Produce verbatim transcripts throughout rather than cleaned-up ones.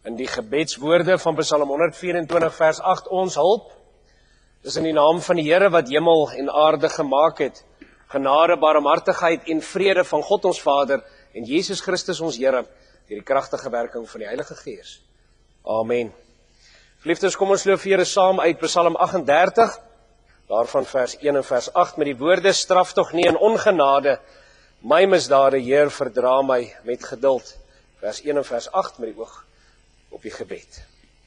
in die gebedswoorde van Psalm honderd vyf-en-twintig vers agt, ons hulp, is in die naam van die Here wat hemel en aarde gemaak het, genade, barmhartigheid en vrede van God ons Vader en Jesus Christus ons Here, deur die kragtige werking van die Heilige Gees. Amen. Geliefdes, kom ons loof Here saam uit Psalm agt en dertig, daarvan vers een en vers agt, met die woorde, straf tog nie in ongenade, my misdade, Heer, verdra my met geduld. Vers een en vers agt met die oog op die gebed.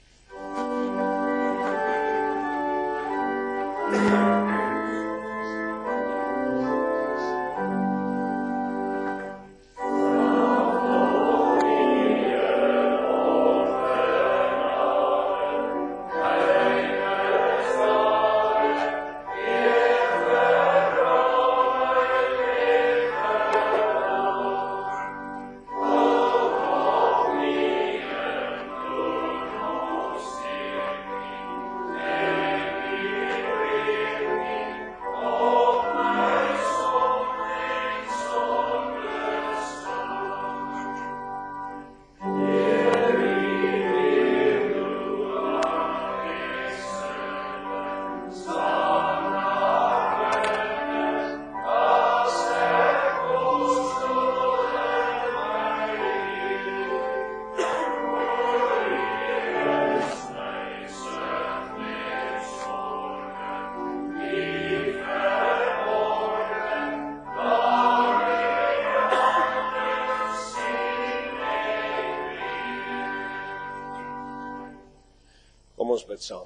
Ons bid saam.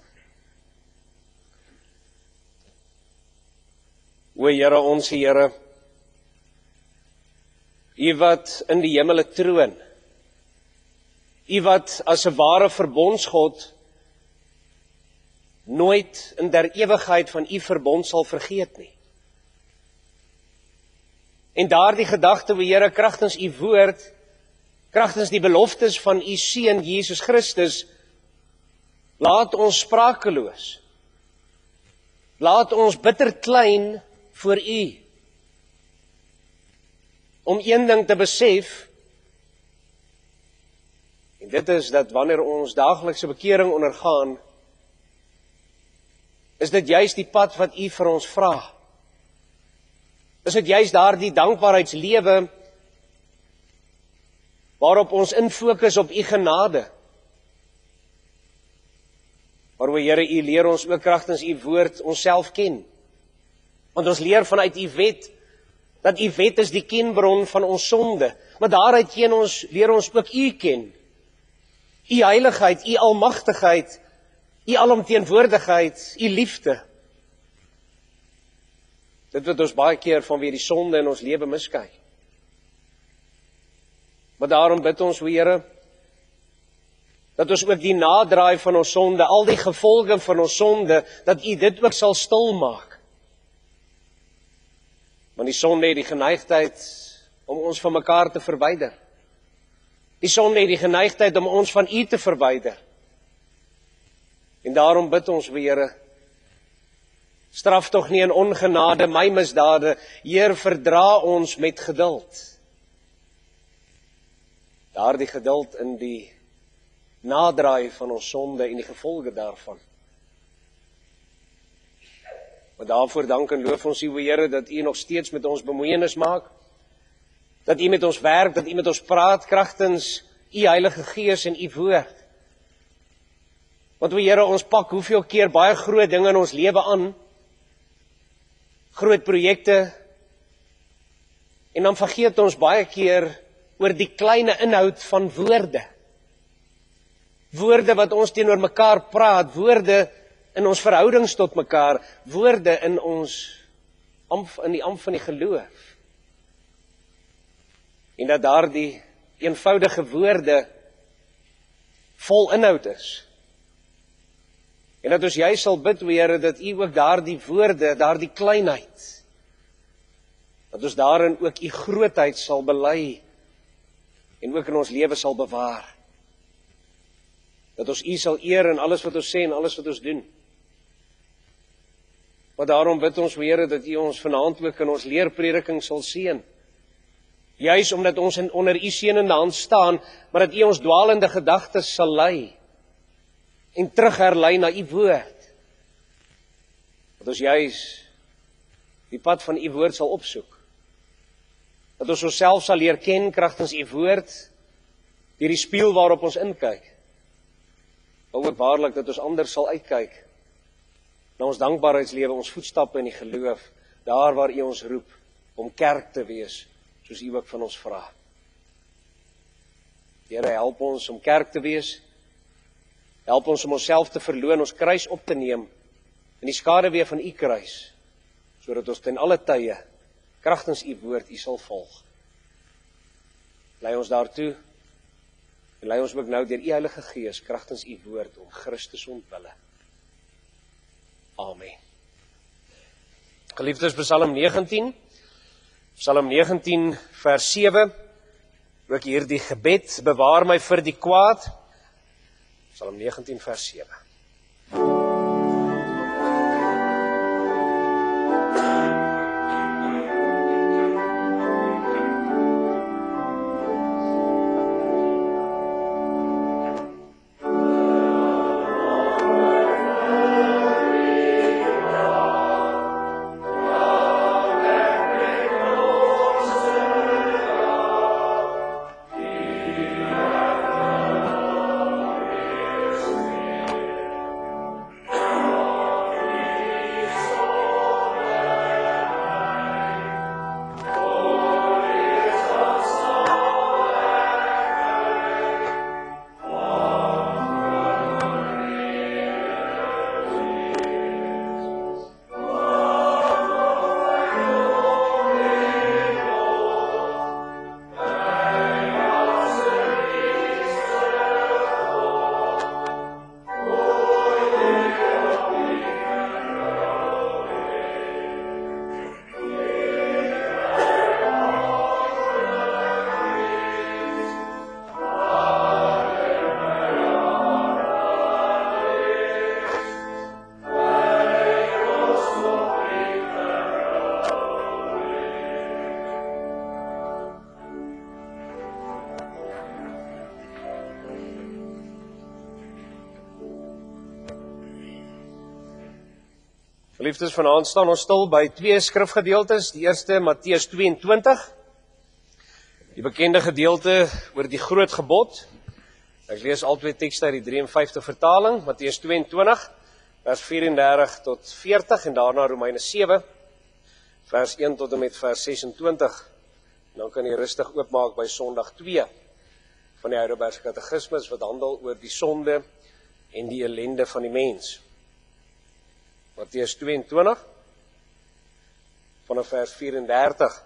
O Here, ons Here, U wat in die hemele troon, U wat as 'n ware verbondsgod nooit in der ewigheid van U verbond sal vergeet nie. En daardie gedagte, o Here, kragtens U woord, kragtens die beloftes van U Seun Jesus Christus, laat ons sprakeloos. Laat ons bitter klein voor U. Om een ding te besef, en dit is dat wanneer ons daaglikse bekering ondergaan, is dit juist die pad wat U vir ons vra. Is dit juist daardie dankbaarheidslewe waarop ons infokus op U genade. Maar o Here, U leer ons ook kragtens U woord onsself ken. Want ons leer vanuit U wet, dat U wet is die kenbron van ons sonde. Maar daaruit ken ons, leer ons ook U ken. U heiligheid, U almagtigheid, U alomteenwoordigheid, U liefde. Dit wat ons baie keer vanweer die sonde in ons lewe miskei. Maar daarom bid ons, o Here, dat ons ook die nadraai van ons sonde, al die gevolge van ons sonde, dat U dit ook sal stilmaak. Want die sonde het die geneigtheid om ons van mekaar te verwyder. Die sonde het die geneigtheid om ons van U te verwyder. En daarom bid ons, o Here, straf tog nie in ongenade my misdade, Heer, verdra ons met geduld. Daardie geduld in die nadraai van ons sonde en die gevolge daarvan. Maar daarvoor dank en loof ons U, o Here, dat U nog steeds met ons bemoeienis maak, dat U met ons werk, dat U met ons praat, kragtens U Heilige Gees en U woord. Want o Here, ons pak hoeveel keer baie groot dinge in ons lewe aan, groot projekte, en dan vergeet ons baie keer oor die kleine inhoud van woorde. Woorde wat ons teenoor mekaar praat, woorde in ons verhoudings tot mekaar, woorde in ons, in die amf van die geloof. En dat daar die eenvoudige woorde vol inhoud is. En dat ons juist sal bid, o Here, dat U ook daar die woorde, daar die kleinheid, dat ons daarin ook U grootheid sal bely, en ook in ons lewe sal bewaar. Dat ons U sal eer in alles wat ons sê en alles wat ons doen. Maar daarom bid ons, o Here, dat U ons vanaand ook in ons leerprediking sal seën. Juis omdat ons in onder u seënende hand staan, maar dat u ons dwaalende gedagtes sal lei en terugherlei na u woord. Dat ons juis die pad van u woord sal opsoek. Dat ons onsself sal leer ken kragtens u woord, deur die spieël waarop ons inkyk. Maar ook waarlik dat ons anders sal uitkyk na ons dankbaarheidslewe, ons voetstappe in die geloof, daar waar u ons roep om kerk te wees, soos u ook van ons vra. Here, help ons om kerk te wees. Help ons om onsself te verloon, ons kruis op te neem in die skaduwee van u kruis, sodat ons ten alle tye kragtens u woord u sal volg. Lei ons daartoe en lei ons ook nou deur u Heilige Gees kragtens u woord om Christus ontwille. Amen. Geliefdes, Psalm negentien, Psalm negentien vers sewe, ook hier die gebed, bewaar my vir die kwaad, Psalm negentien vers sewe. Geliefdes, vanaand staan ons stil by twee skrifgedeeltes. Die eerste, Matteus tweeëntwintig, die bekende gedeelte oor die groot gebod. Ek lees al twee tekste uit die drie en vyftig vertaling, Matteus tweeëntwintig, vers vyf-en-dertig tot veertig, en daarna Romeine sewe, vers een tot en met vers ses-en-twintig. En dan kan jy rustig oopmaak by Sondag twee van die Heidelbergse Katekismes, wat handel oor die sonde en die ellende van die mens. Matteus tweeëntwintig, vanaf vers vyf-en-dertig.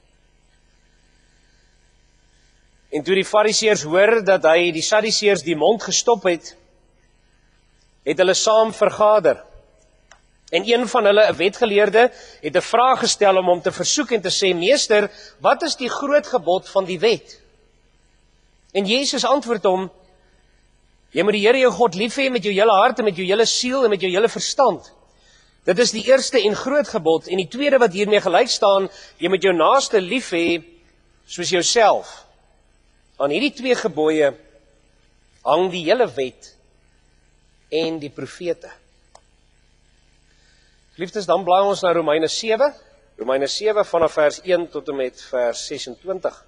En toe die Fariseërs hoor dat hy die Sadduseërs die mond gestop het, het hulle saam vergader. En een van hulle, 'n wetgeleerde, het 'n vraag gestel om hom te versoek en te sê: Meester, wat is die groot gebod van die wet? En Jesus antwoord hom: Jy moet die Here jou God lief hê met jou hele hart en met jou hele siel en met jou hele verstand. Dit is die eerste en groot gebod, en die tweede wat hiermee gelyk staan: jy moet jou naaste lief hê soos jouself. Aan hierdie twee gebooie hang die hele wet en die profete. Geliefdes, dan blaai ons na Romeine sewe, Romeine sewe vanaf vers een tot en met vers ses-en-twintig.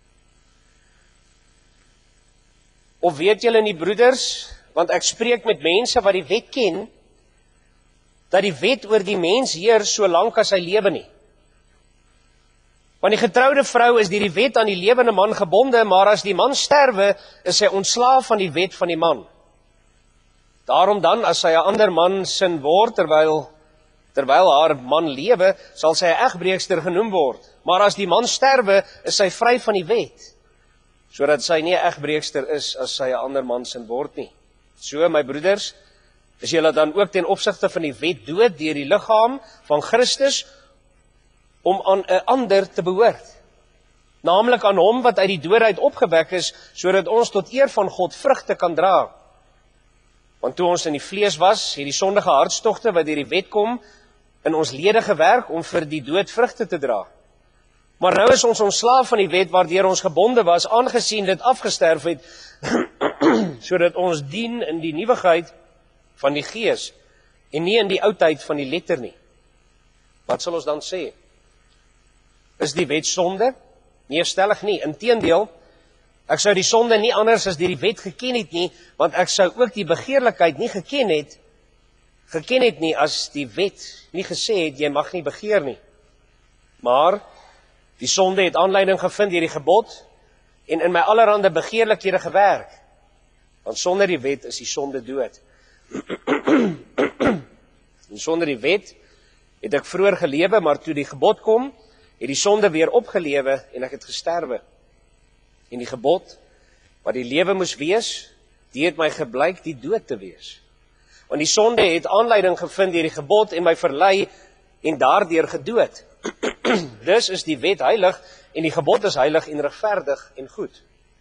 Of weet julle nie, broeders, want ek spreek met mense wat die wet ken, dat die wet oor die mens heers so lank as hy lewe nie. Want die getroude vrou is deur die wet aan die lewende man gebonde, maar as die man sterwe, is sy ontslaaf van die wet van die man. Daarom dan, as sy 'n ander man sin word, terwyl, terwyl haar man lewe, sal sy 'n egbreekster genoem word. Maar as die man sterwe, is sy vry van die wet, sodat sy nie 'n egbreekster is as sy 'n ander man sin word nie. So, my broeders, is julle dan ook ten opsigte van die wet dood deur die liggaam van Christus, om aan 'n ander te behoort, naamlik aan hom wat uit die dood uit opgewek is, sodat ons tot eer van God vrugte kan dra. Want toe ons in die vlees was, het die sondige hartstogte wat deur die wet kom, in ons lede gewerk om vir die dood vrugte te dra. Maar nou is ons ontslaaf van die wet waardeur ons gebonde was, aangesien dit afgesterf het, sodat ons dien in die nuwigheid van die gees, en nie in die oudheid van die letter nie. Wat sal ons dan sê? Is die wet sonde? Nee, stellig nie. Inteendeel, ek sou die sonde nie anders as deur die wet geken het nie, want ek sou ook die begeerlikheid nie geken het, geken het nie as die wet nie gesê het, jy mag nie begeer nie. Maar die sonde het aanleiding gevind deur die gebod en in my allerhande begeerlikhede gewerk. Want sonder die wet is die sonde dood. En sonder die wet het ek vroeër gelewe, maar toe die gebod kom, het die sonde weer opgelewe en ek het gesterwe. En die gebod, wat die lewe moes wees, die het my geblyk die dood te wees. Want die sonde het aanleiding gevind deur die gebod en my verlei en daardeur gedood. Dus is die wet heilig en die gebod is heilig en regverdig en goed.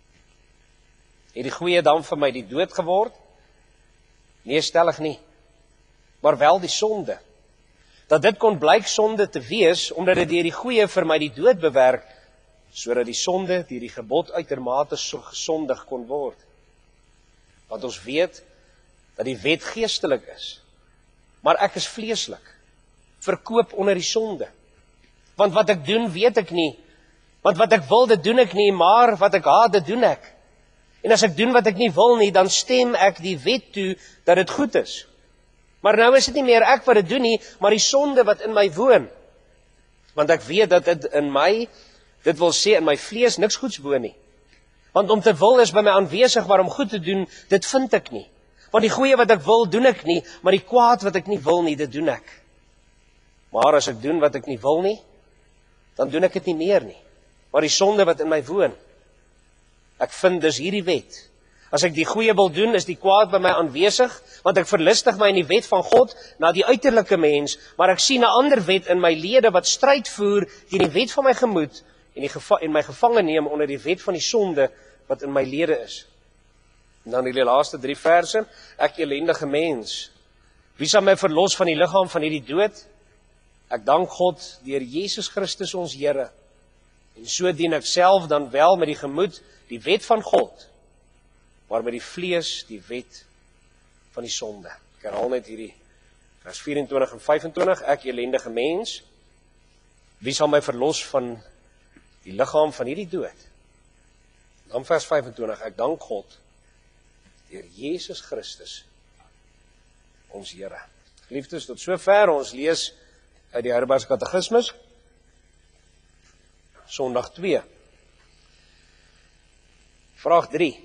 Het die goeie dan vir my die dood geword? Nee, stellig nie. Maar wel die sonde. Dat dit kon blyk sonde te wees, omdat dit deur die goeie vir my die dood bewerk, sodat die sonde deur die gebod uitermate so gesondig kon word. Want ons weet dat die wet geestelik is, maar ek is vleeslik, verkoop onder die sonde. Want wat ek doen, weet ek nie. Want wat ek wil, dit doen ek nie, maar wat ek haat, dit doen ek. En as ek doen wat ek nie wil nie, dan stem ek die wet toe dat dit goed is. Maar nou is dit nie meer ek wat dit doen nie, maar die sonde wat in my woon. Want ek weet dat dit in my, dit wil sê in my vlees niks goeds woon nie. Want om te wil is by my aanwesig, maar om goed te doen, dit vind ek nie. Want die goeie wat ek wil, doen ek nie, maar die kwaad wat ek nie wil nie, dit doen ek. Maar as ek doen wat ek nie wil nie, dan doen ek dit nie meer nie. Maar die sonde wat in my woon, ek vind dus hierdie wet. As ek die goeie wil doen, is die kwaad by my aanwesig, want ek verlustig my in die wet van God na die uiterlike mens, maar ek sien 'n ander wet in my lede wat stryd voer teen die wet van my gemoed en, die geva- en my gevange neem onder die wet van die sonde wat in my lede is. En dan die laaste drie verse, ek elendige mens, wie sal my verlos van die liggaam van hierdie dood? Ek dank God deur Jesus Christus ons Here, en so dien ek self dan wel met die gemoed die wet van God, maar met die vlees die wet van die sonde. Ek herhaal net hierdie vers vyf-en-twintig en vyf-en-twintig, ek elendige mens, wie sal my verlos van die liggaam van hierdie dood? Dan vers vyf-en-twintig, ek dank God deur Jesus Christus ons Here. Geliefdes, tot sover ons lees uit die Heidelbergse Katekismus, Sondag twee. Vraag drie.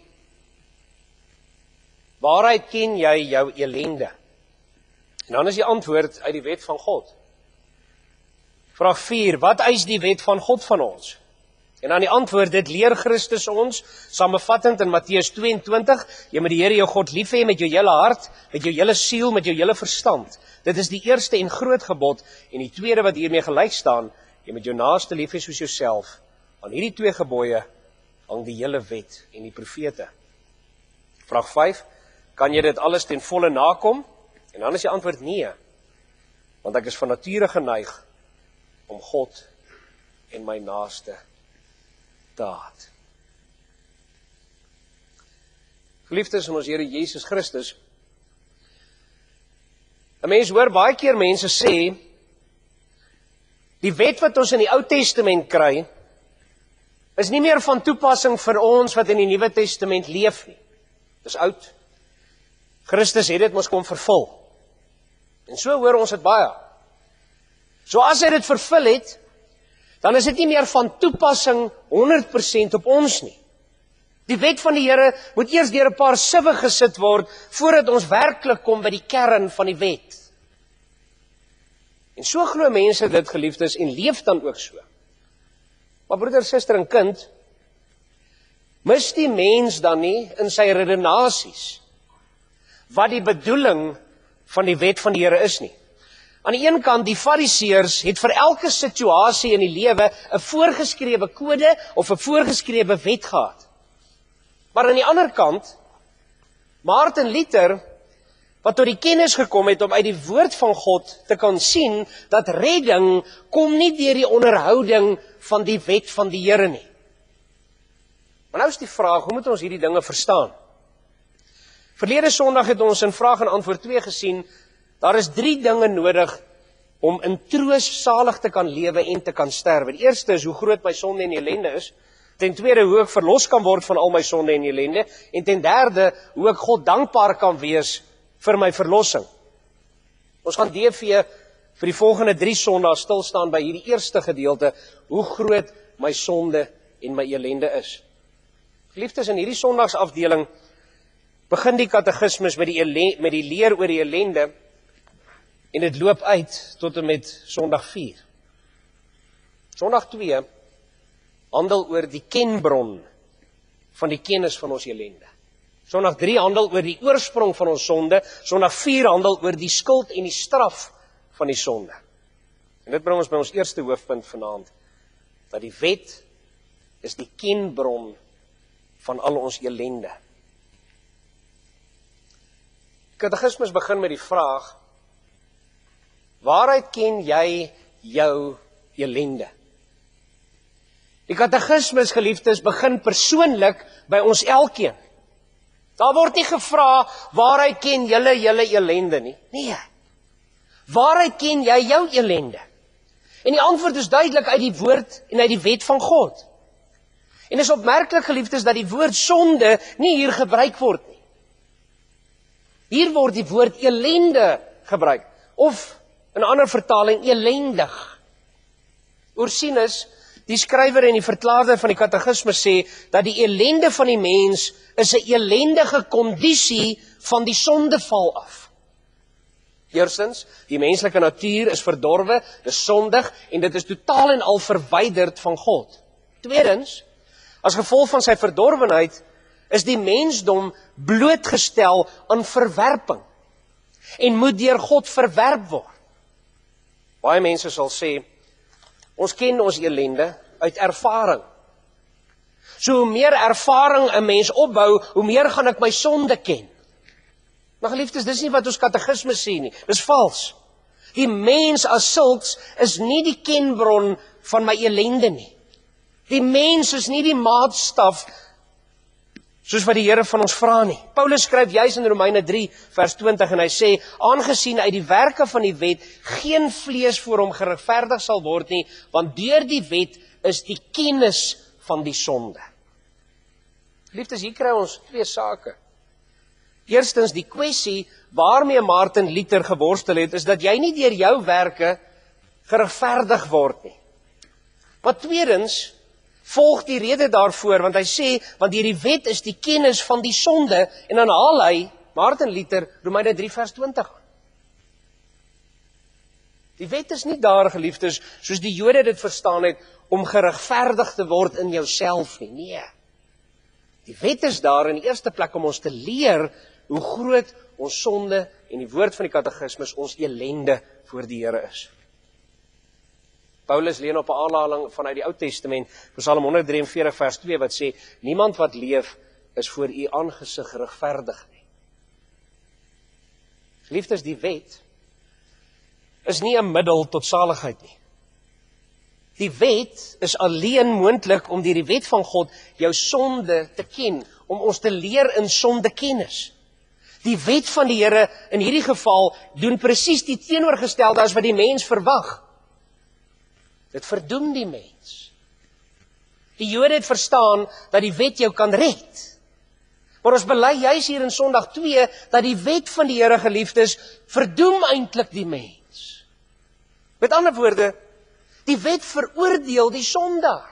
Waaruit ken jy jou elende? En dan is die antwoord uit die wet van God. Vraag vier. Wat eis die wet van God van ons? En dan die antwoord, dit leer Christus ons, samevattend in Matteus twee-en-twintig, jy moet die Here jou God lief hê met jou hele hart, met jou hele siel, met jou hele verstand. Dit is die eerste en groot gebod, en die tweede wat hiermee gelyk staan, jy moet jou naaste lief hê soos jouself. Aan hierdie twee gebooie hang die hele wet en die profete. Vraag vyf, kan jy dit alles ten volle nakom? En dan is die antwoord nee, want ek is van nature geneig om God en my naaste te haat. Geliefdes in ons Here Jesus Christus, 'n mens hoor baie keer mense sê, die wet wat ons in die Ou Testament kry, is nie meer van toepassing vir ons wat in die Nuwe Testament leef nie. Dis oud. Christus het dit mos kom vervul. En so hoor ons dit baie. So as hy dit vervul het, dan is dit nie meer van toepassing honderd persent op ons nie. Die wet van die Here moet eers deur 'n paar siwe gesit word, voordat ons werklik kom by die kern van die wet. En so glo mense dit, geliefdes, en leef dan ook so. Maar broeder, suster en kind, mis die mens dan nie in sy redenasies wat die bedoeling van die wet van die Here is nie. Aan die een kant, die fariseërs het vir elke situasie in die lewe 'n voorgeskrewe kode of 'n voorgeskrewe wet gehad. Maar aan die ander kant, Martin Luther wat tot die kennis gekom het om uit die woord van God te kan sien, dat redding kom nie deur die onderhouding van die wet van die Here nie. Maar nou is die vraag, hoe moet ons hierdie dinge verstaan? Verlede Sondag het ons in vraag en antwoord twee gesien, daar is drie dinge nodig om in troos salig te kan lewe en te kan sterwe. Die eerste is hoe groot my sonde en ellende is. Ten tweede, hoe ek verlos kan word van al my sonde en ellende. En ten derde, hoe ek God dankbaar kan wees vir my verlossing. Ons gaan D V vir die volgende drie sondae stil staan by hierdie eerste gedeelte, hoe groot my sonde en my ellende is. Geliefdes, in hierdie sondagsafdeling begin die katekismes met die, ellende, met die leer oor die ellende, en dit loop uit tot en met Sondag vier. Sondag twee handel oor die kenbron van die kennis van ons ellende. Sondag drie handel oor die oorsprong van ons sonde. Sondag vier handel oor die skuld en die straf van die sonde. En dit bring ons by ons eerste hoofpunt vanaand, dat die wet is die kenbron van al ons ellende. Katekismes begin met die vraag, waaruit ken jy jou ellende? Die katekismes, geliefdes, begin persoonlik by ons elkeen. Daar word nie gevra, waaruit ken julle julle ellende nie. Nee. Waaruit ken jy jou ellende? En die antwoord is duidelik uit die woord en uit die wet van God. En is opmerklik, geliefdes, dat die woord sonde nie hier gebruik word nie. Hier word die woord ellende gebruik, of in 'n ander vertaling, elendig. Ursinus, die skrywer en die verklaarder van die katekisme, sê dat die ellende van die mens is 'n ellendige kondisie van die sondeval af. Eerstens, die menslike natuur is verdorwe, dis sondig en dit is totaal en al verwyderd van God. Tweedens, as gevolg van sy verdorwenheid is die mensdom blootgestel aan verwerping en moet deur God verwerp word. Baie mense sal sê, ons ken ons ellende uit ervaring. So hoe meer ervaring 'n mens opbou, hoe meer gaan ek my sonde ken. Maar geliefdes, dis nie wat ons katekisme sê nie, dis vals. Die mens as sulks is nie die kenbron van my ellende nie. Die mens is nie die maatstaf soos wat die Here van ons vra nie. Paulus skryf juis in Romeine drie vers twintig en hy sê, aangesien uit die werke van die wet geen vlees voor hom geregverdig sal word nie, want deur die wet is die kennis van die sonde. Liefdes, hier kry ons twee sake. Eerstens, die kwessie waarmee Martin Luther geworstel het, is dat jy nie deur jou werke geregverdig word nie. Maar tweedens, volg die rede daarvoor, want hy sê, want deur die wet is die kennis van die sonde, en dan haal hy, Martin Luther, Romeine drie vers twintig. Die wet is nie daar, geliefdes, soos die Jode dit verstaan het, om geregverdig te word in jouself nie, nee. Die wet is daar in die eerste plek om ons te leer hoe groot ons sonde en die woord van die katekismes ons ellende voor die Here is. Paulus leen op 'n aanhaling vanuit die Ou Testament, Psalm honderd drie en veertig vers twee, wat sê, niemand wat leef is voor u aangesig regverdig nie. Geliefdes, die wet is nie 'n middel tot saligheid nie. Die wet is alleen moontlik om deur die wet van God jou sonde te ken, om ons te leer in sondekennis. Die wet van die Here in hierdie geval doen presies die teenoorgestelde as wat die mens verwag. Dit verdoem die mens. Die Jode het verstaan dat die wet jou kan red. Maar ons bely juis hier in Sondag twee dat die wet van die Here, geliefdes, verdoem eintlik die mens. Met ander woorde, die wet veroordeel die sondaar.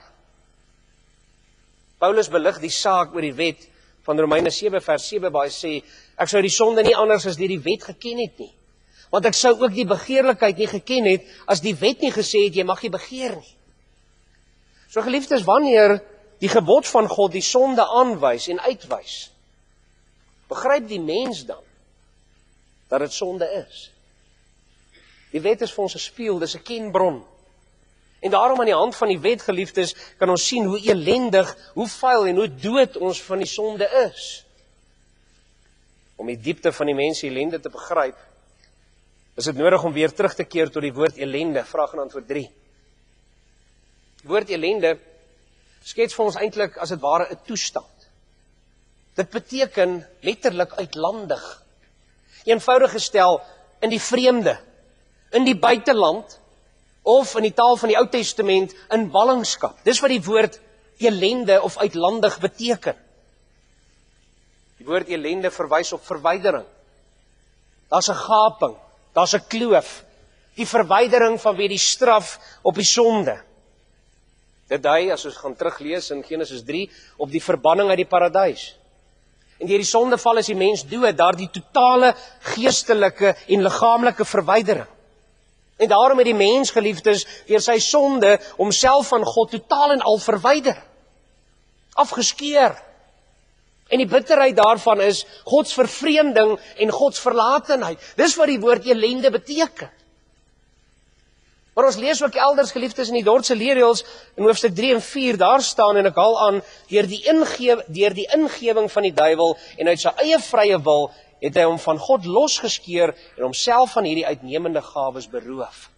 Paulus belig die saak oor die wet van Romeine sewe vers sewe waar hy sê, ek sou die sonde nie anders as deur die wet geken het nie. Want ek sou ook die begeerlikheid nie geken het as die wet nie gesê het, jy mag nie begeer nie. So geliefdes, wanneer die gebod van God die sonde aanwys en uitwys, begryp die mens dan dat dit sonde is. Die wet is vir ons 'n spieël, dis 'n kenbron. En daarom aan die hand van die wet, geliefdes, kan ons sien hoe elendig, hoe vuil en hoe dood ons van die sonde is. Om die diepte van die mens ellende te begryp, is dit nodig om weer terug te keer tot die woord ellende, vraag en antwoord drie. Die woord ellende skets vir ons eintlik as het ware 'n toestand. Dit beteken letterlik uitlandig. Eenvoudig gestel, in die vreemde, in die buiteland, of in die taal van die Ou Testament, in ballingskap. Dis wat die woord ellende of uitlandig beteken. Die woord ellende verwys op verwydering. Daar's 'n gaping, daar's 'n kloof, die verwydering vanweë die straf op die sonde. Dit dui, as ons gaan teruglees in Genesis drie, op die verbanning uit die paradys. En deur die sondeval is die mens dood, daardie totale geestelike en liggaamlike verwydering. En daarom het die mens, geliefdes, deur sy sonde, homself van God totaal en al verwyder. Afgeskeer. En die bitterheid daarvan is Gods vervreemding en Gods verlatenheid. Dis wat die woord ellende beteken. Maar ons lees ook elders, geliefdes, in die Dordtse leerreëls in hoofstuk drie en vier, daar staan, en ek haal aan, deur die, ingewe, deur die ingewing van die duiwel en uit sy eie vrye wil, het hy hom van God losgeskeer en homself van hierdie uitnemende gawes beroof.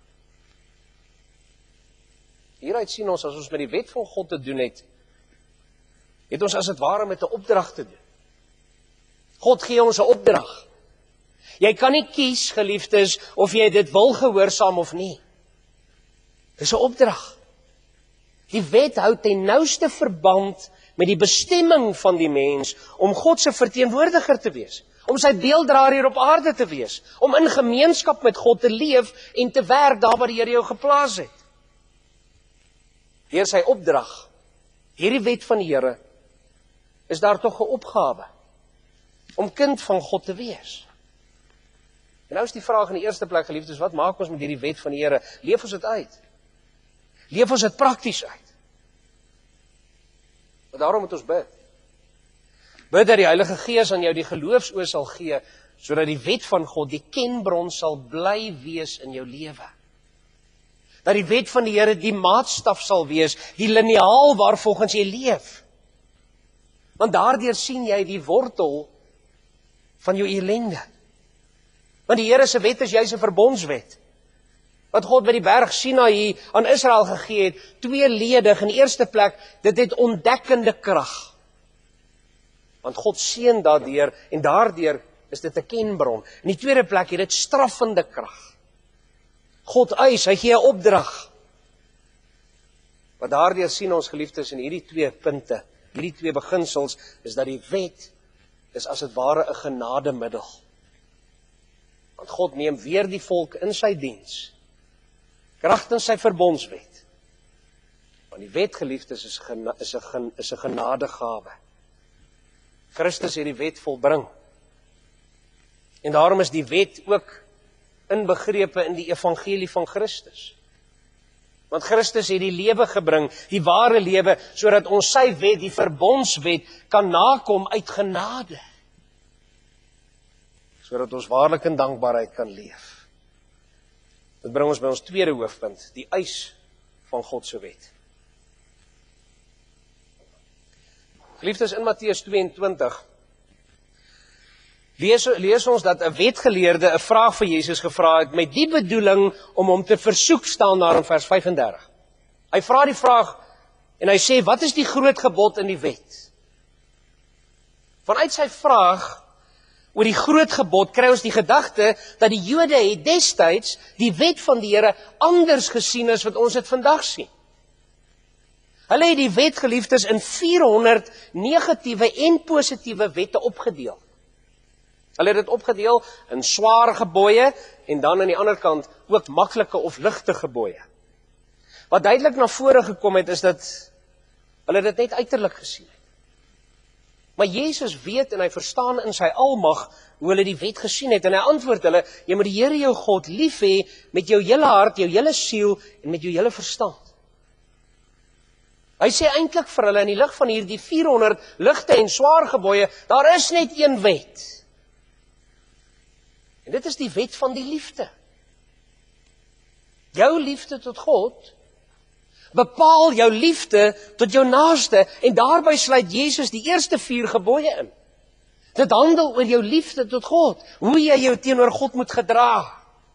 Hieruit sien ons, as ons met die wet van God te doen het, het ons as het ware met 'n opdrag te doen. God gee ons 'n opdrag. Jy kan nie kies, geliefdes, of jy dit wil gehoorsaam of nie. Dis 'n opdrag. Die wet hou ten nouste verband met die bestemming van die mens om God se verteenwoordiger te wees, om sy beelddraer hier op aarde te wees, om in gemeenskap met God te leef en te werk daar waar die Here jou geplaas het. Deur sy opdrag, hierdie wet van die Here, is daar tog 'n opgawe om kind van God te wees. En nou is die vraag in die eerste plek, geliefdes, wat maak ons met hierdie wet van die Here? Leef ons dit uit? Leef ons dit prakties uit? Maar daarom moet ons bid. Bid dat die Heilige Gees aan jou die geloofsoë sal gee, sodat die wet van God, die kenbron, sal bly wees in jou lewe. Dat die wet van die Here die maatstaf sal wees, die liniaal waarvolgens jy leef. Want daardeur sien jy die wortel van jou ellende. Want die Here se wet is juis 'n verbondswet. Wat God by die berg Sinaï aan Israel gegee het, tweeledig. In die eerste plek, dit het ontdekkende krag. Want God seën daardeur en daardeur is dit 'n kenbron. In die tweede plek het dit straffende krag. God eis, hy gee 'n opdrag. Wat daardeur sien ons, geliefdes, in hierdie twee punte, hierdie twee beginsels, is dat die wet is as het ware 'n genademiddel. Want God neem weer die volk in sy diens, kragtens sy verbondswet. Want die wet, geliefdes, is 'n is 'n is 'n genadegawe. Christus het die wet volbring. En daarom is die wet ook inbegrepe in die evangelie van Christus. Want Christus het die lewe gebring, die ware lewe, sodat ons sy wet, die verbondswet, kan nakom uit genade. Sodat ons waarlik in dankbaarheid kan leef. Dit bring ons by ons tweede hoofpunt, die eis van God se wet. Geliefdes, in Matteus tweeëntwintig, lees, lees ons dat 'n wetgeleerde 'n vraag vir Jesus gevra het, met die bedoeling om hom te versoek, staan daar in vers vyf en dertig. Hy vra die vraag, en hy sê, wat is die groot gebod in die wet? Vanuit sy vraag oor die groot gebod, kry ons die gedagte, dat die Jode het destyds die wet van die Here anders gesien as wat ons dit vandag sien. Hulle het die wet, geliefdes, in vierhonderd negatiewe en positiewe wette opgedeel. Hulle het dit opgedeel in swaar gebooie en dan aan die ander kant ook maklike of ligte gebooie. Wat duidelik na vore gekom het, is dat hulle dit net uiterlik gesien het. Maar Jesus weet en hy verstaan in sy almag hoe hulle die wet gesien het. En hy antwoord hulle, jy moet die Here jou God lief hê met jou hele hart, jou hele siel en met jou hele verstand. Hy sê eintlik vir hulle in die lig van hierdie vierhonderd ligte en swaar gebooie, daar is net een wet. En dit is die wet van die liefde. Jou liefde tot God bepaal jou liefde tot jou naaste, en daarby sluit Jesus die eerste vier gebooie in. Dit handel oor jou liefde tot God, hoe jy jou teenoor God moet gedra.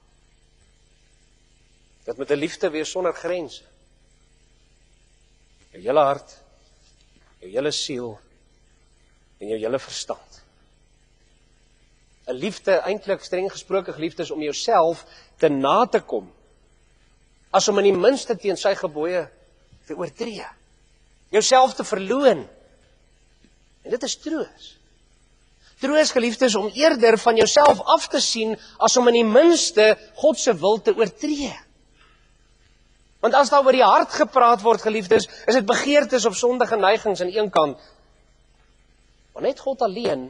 Dit moet 'n liefde wees sonder grense. Jou hele hart, jou hele siel en jou hele verstand. 'n Liefde, eintlik streng gesproke geliefde, is om jouself te na te kom, as om in die minste teen sy gebooie te oortree. Jouself te verloon. En dit is troos. Troos, geliefdes, om eerder van jouself af te sien, as om in die minste God se wil te oortree. Want as daar oor die hart gepraat word, geliefdes, is dit begeertes of sondige neigings aan een kant. Maar net God alleen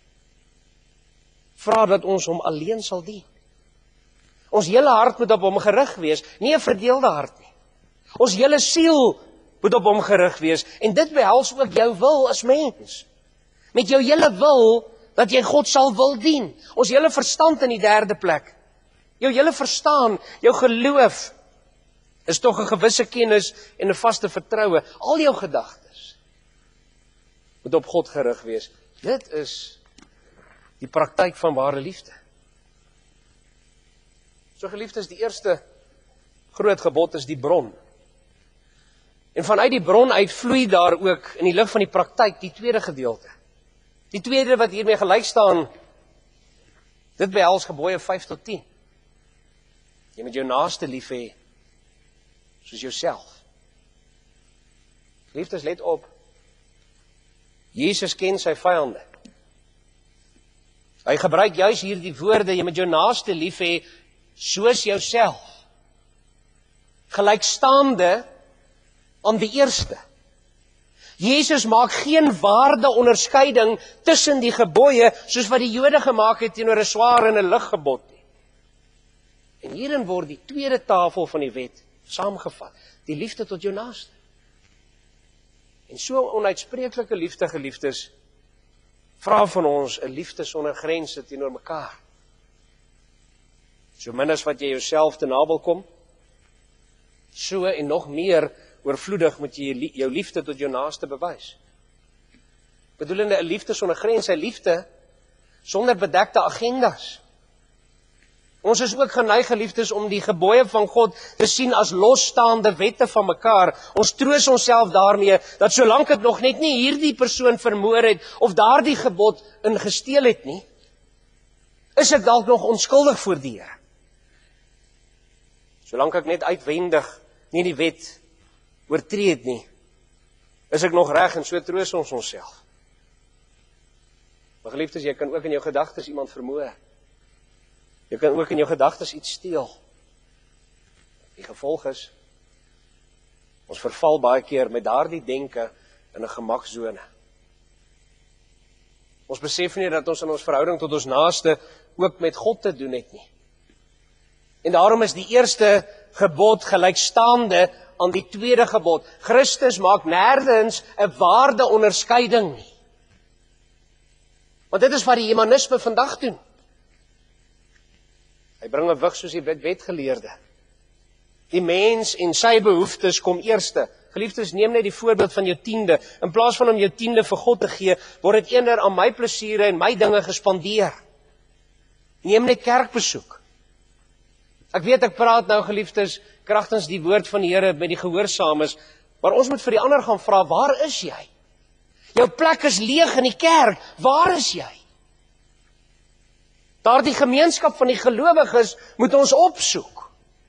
vra dat ons hom alleen sal dien. Ons hele hart moet op hom gerig wees, nie 'n verdeelde hart nie. Ons hele siel moet op hom gerig wees, en dit behels ook jou wil as mens. Met jou hele wil, dat jy God sal wil dien. Ons hele verstand in die derde plek. Jou hele verstaan, jou geloof, is tog 'n gewisse kennis en 'n vaste vertroue. Al jou gedagtes moet op God gerig wees. Dit is die praktyk van ware liefde. So geliefdes, die eerste groot gebod is die bron. En vanuit die bron uit vloei daar ook in die lig van die praktyk die tweede gedeelte. Die tweede wat hiermee gelyk staan, dit behels gebooie vyf tot tien. Jy moet jou naaste lief hê soos jouself. Liefdes, let op. Jesus ken sy vyande. Hy gebruik juis hierdie woorde, jy moet jou naaste lief hê soos jouself. Gelykstaande aan die eerste. Jesus maak geen waardeonderskeiding tussen die gebooie, soos wat die Jode gemaak het teenoor 'n swaar en 'n lig gebod nie. En hierin word die tweede tafel van die wet saamgevat, die liefde tot jou naaste. En so onuitspreeklike liefde, geliefdes, vra van ons 'n liefde sonder grense teenoor mekaar. So min as wat jy jouself te naby kom, so en nog meer oorvloedig moet jy jou liefde tot jou naaste bewys. Bedoelende 'n liefde sonder grense, 'n liefde sonder bedekte agendas. Ons is ook geneig, geliefdes, om die gebooie van God te sien as losstaande wette van mekaar. Ons troos onsself daarmee, dat solank ek nog net nie hierdie persoon vermoor het, of daardie gebod ingesteel het nie, is ek dalk nog onskuldig voor die Here. Solank ek net uitwendig nie die wet oortree het nie, is ek nog reg, en so troos ons onsself. Maar geliefdes, jy kan ook in jou gedagtes iemand vermoor. Jy kan ook in jou gedagtes iets steel. Die gevolg is, ons verval baie keer met daardie denke in 'n gemaksone. Ons besef nie dat ons in ons verhouding tot ons naaste ook met God te doen het nie. En daarom is die eerste gebod gelykstaande aan die tweede gebod. Christus maak nêrens 'n waardeonderskeiding nie. Want dit is wat die humanisme vandag doen. Hy bring 'n wig soos die wetgeleerde. Die mens en sy behoeftes kom eerste. Geliefdes, neem net die voorbeeld van jou tiende. In plaas van om jou tiende vir God te gee, word dit eerder aan my plesiere en my dinge gespandeer. Neem net kerkbesoek. Ek weet ek praat nou, geliefdes, kragtens die woord van die Here met die gehoorsaames, maar ons moet vir die ander gaan vra, waar is jy? Jou plek is leeg in die kerk, waar is jy? Daardie gemeenskap van die gelowiges moet ons opsoek.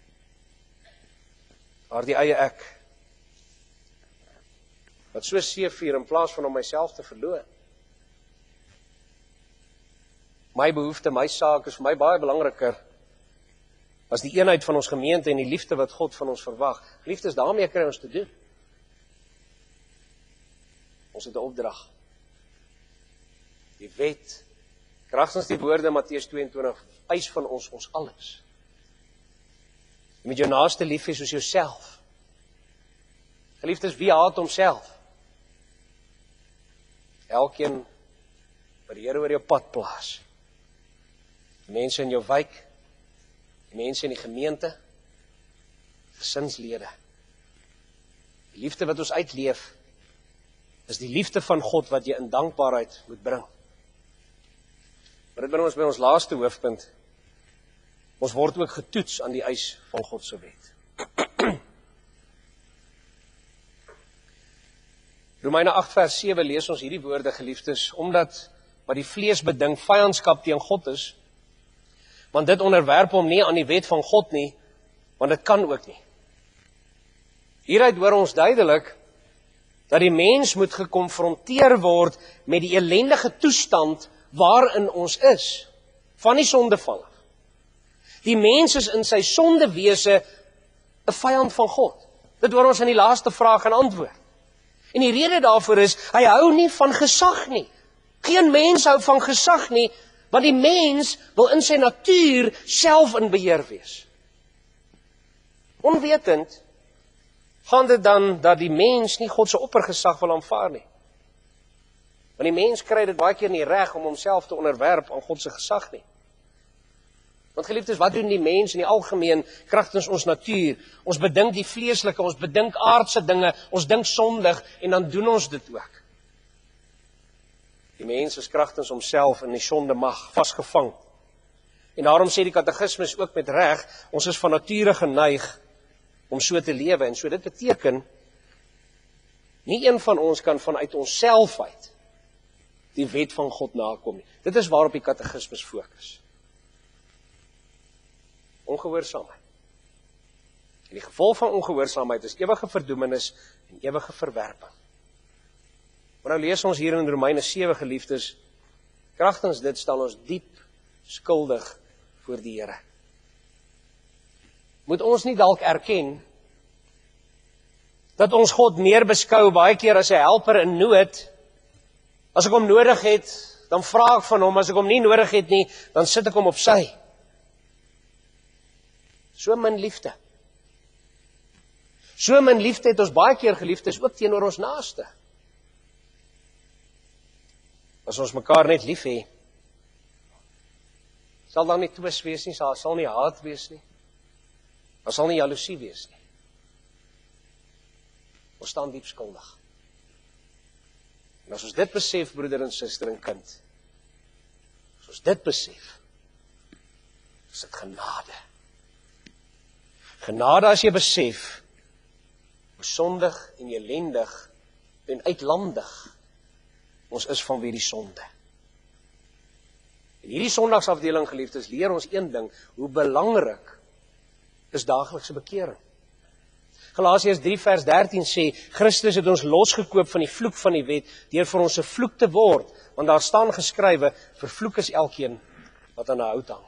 Daardie eie ek, wat so seevier in plaas van om myself te verloor. My behoefte, my saak is vir my baie belangriker as die eenheid van ons gemeente en die liefde wat God van ons verwag. Liefdes, daarmee kry ons te doen. Ons het 'n opdrag. Die wet, kragtens die woorde Matteus tweeëntwintig, eis van ons ons alles. Jy moet jou naaste lief hê soos jouself. Geliefdes, wie haat homself? Elkeen wat die Here oor jou pad plaas. Die mense in jou wijk, die mense in die gemeente, gesinslede. Die liefde wat ons uitleef, is die liefde van God wat jy in dankbaarheid moet bring. Maar dit bring ons by ons laaste hoofpunt. Ons word ook getoets aan die eis van God se wet. Romeine agt vers sewe lees ons hierdie woorde, geliefdes, omdat wat die vlees bedink vyandskap teen God is, want dit onderwerp hom nie aan die wet van God nie, want dit kan ook nie. Hieruit hoor ons duidelik dat die mens moet gekonfronteer word met die ellendige toestand waarin ons is, van die sondeval af. Die mens is in sy sondewese 'n vyand van God. Dit hoor ons in die laaste vraag en antwoord. En die rede daarvoor is, hy hou nie van gesag nie. Geen mens hou van gesag nie, want die mens wil in sy natuur self in beheer wees. Onwetend gaan dit dan dat die mens nie God se oppergesag wil aanvaar nie. Want die mens kry dit baie keer nie reg om homself te onderwerp aan God se gesag nie. Want geliefdes, wat doen die mens in die algemeen kragtens ons natuur? Ons bedink die vleeslike, ons bedink aardse dinge, ons dink sondig en dan doen ons dit ook. Die mens is kragtens homself in die sonde mag vasgevang. En daarom sê die katekismes ook met reg, ons is van nature geneig om so te lewe. En so dit beteken, nie een van ons kan vanuit onsself uit die wet van God nakom nie. Dit is waarop die katekismes fokus. Ongehoorsaamheid. En die gevolg van ongehoorsaamheid is ewige verdoemenis en ewige verwerping. Maar nou lees ons hier in Romeine sewe, geliefdes, kragtens dit staan ons diep skuldig voor die Here. Moet ons nie dalk erken dat ons God meer beskou baie keer as 'n helper in nood? As ek hom nodig het, dan vra ek van hom, as ek hom nie nodig het nie, dan sit ek hom op sy. So min liefde. So min liefde het ons baie keer, geliefdes, ook teenoor ons naaste. As ons mekaar net lief hê, sal daar nie twis wees nie, sal, sal nie haat wees nie, daar sal nie jaloesie wees nie. Ons staan diep skuldig. En as ons dit besef, broeder en suster en kind, as ons dit besef, is dit genade. Genade as jy besef, hoe sondig en ellendig en uitlandig ons is vanweë die sonde. En hierdie sondagsafdeling, geliefdes, leer ons een ding, hoe belangrik is daaglikse bekering. Galasiërs drie vers dertien sê, Christus het ons losgekoop van die vloek van die wet, deur vir ons 'n vloek te word, want daar staan geskrywe, vervloek is elkeen wat aan 'n hout hang.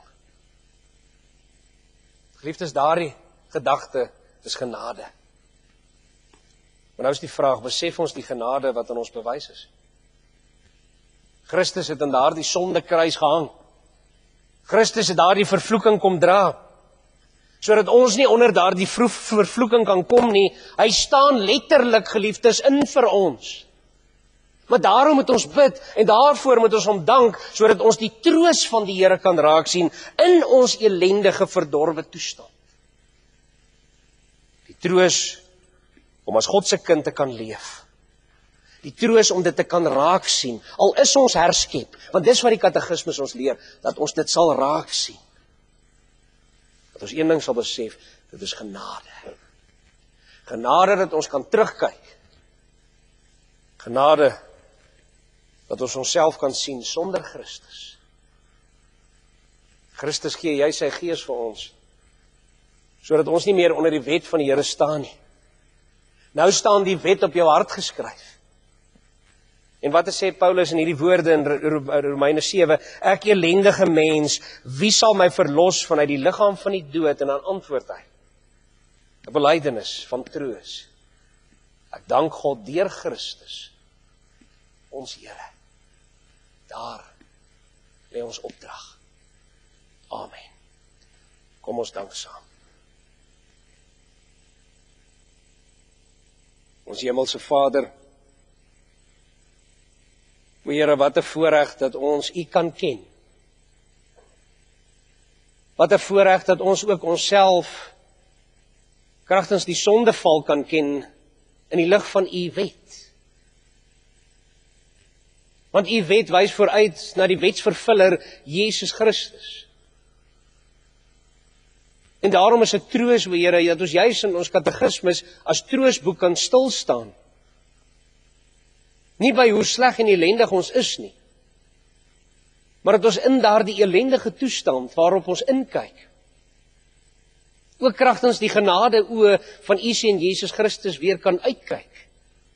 Geliefdes, daardie gedagte is genade. Maar nou is die vraag, besef ons die genade wat aan ons bewys is? Christus het aan daardie sondekruis gehang. Christus het daardie vervloeking kom dra, sodat ons nie onder daardie vervloeking kan kom nie. Hy staan letterlik, geliefdes, in vir ons. Maar daarom moet ons bid, en daarvoor moet ons hom dank, sodat ons die troos van die Here kan raak sien, in ons ellendige verdorwe toestand. Die troos om as God se kind te kan leef. Die troos om dit te kan raak sien, al is ons herskep, want dis wat die katekismes ons leer, dat ons dit sal raak sien. Dat ons een ding sal besef, dit is genade. Genade dat ons kan terugkyk. Genade dat ons onsself kan sien sonder Christus. Christus gee jy sy gees vir ons, sodat ons nie meer onder die wet van die Here staan nie. Nou staan die wet op jou hart geskryf. En wat sê Paulus in hierdie woorde in Romeine sewe, ek ellendige mens, wie sal my verlos vanuit die liggaam van die dood? En dan antwoord hy, 'n belydenis van troos. Ek dank God deur Christus, ons Here. Daar lê ons opdrag. Amen. Kom ons dank saam. Ons hemelse Vader, o Here, wat 'n voorreg dat ons U kan ken. Wat 'n voorreg dat ons ook onsself kragtens die sondeval kan ken in die lig van U wet. Want u wet wys vooruit na die wetsvervuller, Jesus Christus. En daarom is dit troos, o Here, dat ons juis in ons katekismes as troosboek kan stilstaan. Nie by hoe sleg en ellendig ons is nie, maar dat ons in daardie ellendige toestand waarop ons inkyk, ook kragtens die genade oë van u Seun Jesus Christus weer kan uitkyk,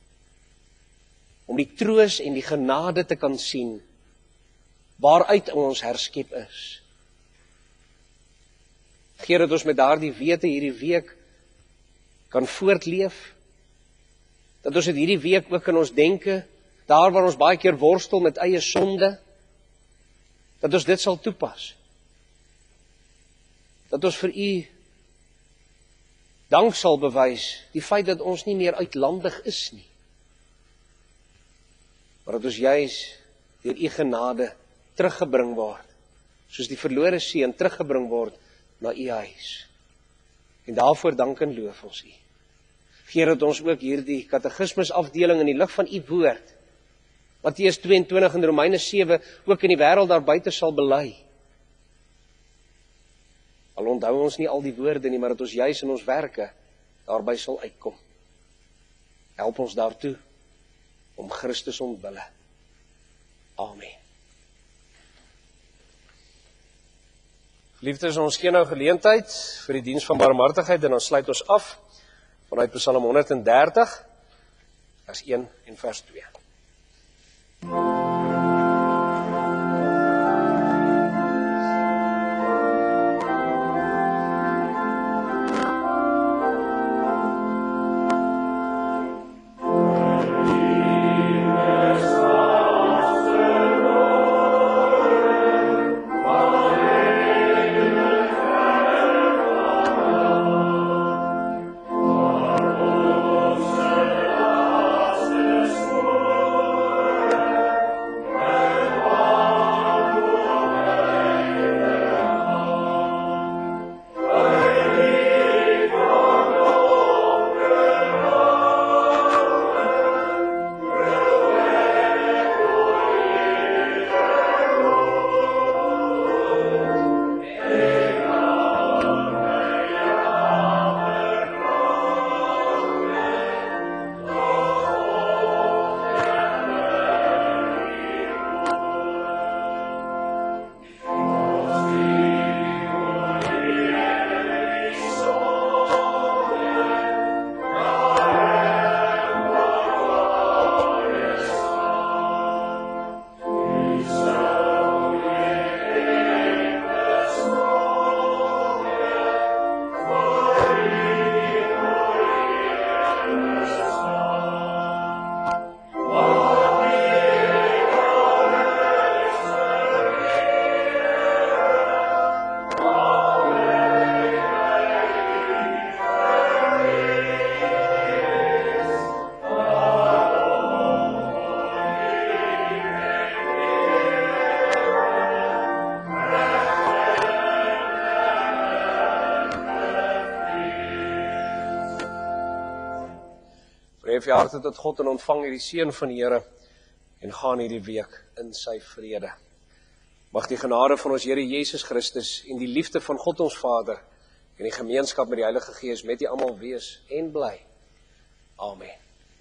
om die troos en die genade te kan sien, waaruit ons herskep is. Gee dat ons met daardie wete hierdie week kan voortleef, dat ons het hierdie week ook in ons denke, daar waar ons baie keer worstel met eie sonde, dat ons dit sal toepas. Dat ons vir u dank sal bewys, die feit dat ons nie meer uitlandig is nie, maar dat ons juis deur u genade teruggebring word, soos die verlore seun teruggebring word na u huis. En daarvoor dank en loof ons u. Gee dat ons ook hierdie katekismus afdeling in die lig van u woord, Matteus tweeëntwintig en Romeine sewe, ook in die wêreld daar buite sal bely. Al onthou ons nie al die woorde nie, maar dat ons juis in ons werke daarby sal uitkom. Help ons daartoe, om Christus omwille. Amen. Geliefdes, ons gee nou geleentheid vir die diens van barmhartigheid, en dan sluit ons af vanuit Psalm honderd en dertig, vers een en vers twee. Verhef je harte tot God en ontvang hierdie seën van die Here en gaan hierdie week in sy vrede. Mag die genade van ons Here Jesus Christus en die liefde van God ons Vader en die gemeenskap met die Heilige Gees met julle almal wees en bly. Amen.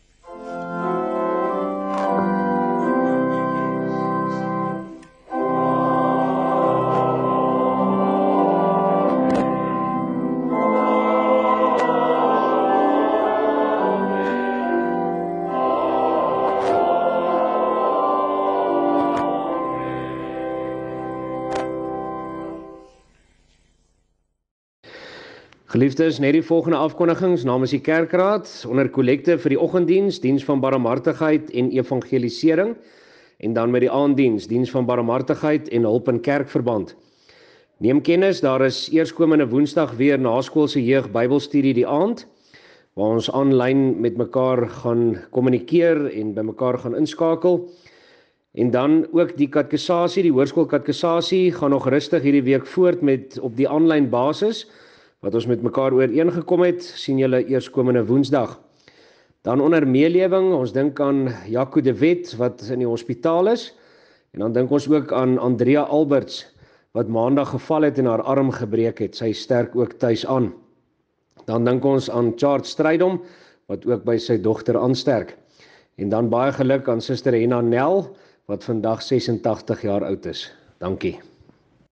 Geliefdes, net die volgende afkondigings namens die Kerkraad onder kollekte vir die oggenddiens, diens van barmhartigheid en evangelisering en dan met die aanddiens, diens van barmhartigheid en hulp in kerkverband. Neem kennis, daar is eerskomende Woensdag weer naskoolse jeug Bybelstudie die aand waar ons aanlyn met mekaar gaan kommunikeer en by mekaar gaan inskakel. En dan ook die katkesasie, die hoërskool katkesasie gaan nog rustig hierdie week voort met op die aanlyn basis wat ons met mekaar ooreengekom het, sien julle eerskomende Woensdag. Dan onder meelewing, ons dink aan Jaco de Wet wat in die hospitaal is. En dan dink ons ook aan Andrea Alberts wat maandag geval het en haar arm gebreek het. Sy sterk ook tuis aan. Dan dink ons aan Charles Strydom wat ook by sy dogter aansterk. En dan baie geluk aan Suster Henna Nel wat vandag sesentagtig jaar oud is. Dankie.